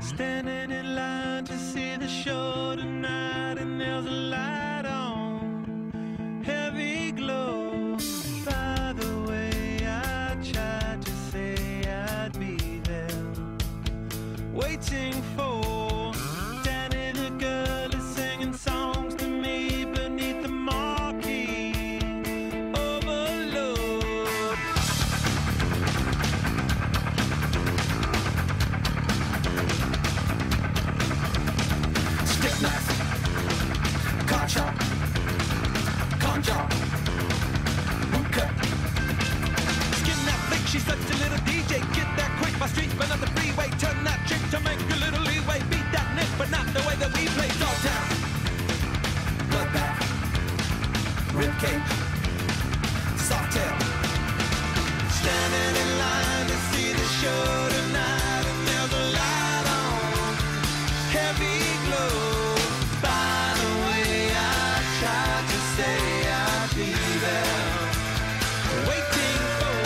Standing in line to see the show tonight, and there's a light on, heavy glow. By the way, I tried to say I'd be there, waiting for Danny the girl is singing songs to me beneath the marquee overload. Stick knife, car chop, con job, boot cut. Skin that flick, she's such a little DJ. Get that quick, my streets burn up the freeway. Turn that trick to make a little leeway. Beat that nick, but not the way that we play. Dog down, bloodbath, rib cage, soft tail. Standing in line to see the show tonight, and there's a light on, heavy glow. By the way, I tried to say I'd be there, waiting for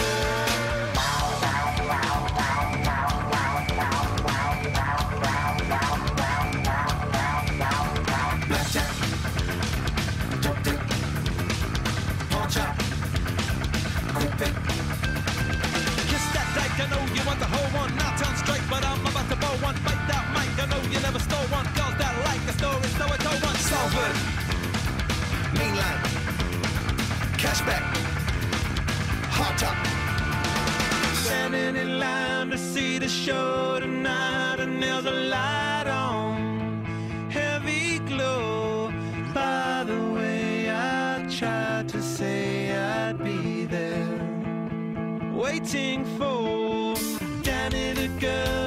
blackjack, dope dick, pawn shop, quick pick. Kiss that dyke, I know you want the whole one. Now turn straight, but I'm about to bow one. Bite that mic, I know you never stole one. Girls that like a story, so I told one. Salford, mainline, cashback, hot top. Standing in line to see the show tonight, and there's a light on, heavy glow. By the way, I tried to say I'd be there, waiting for Danny the girl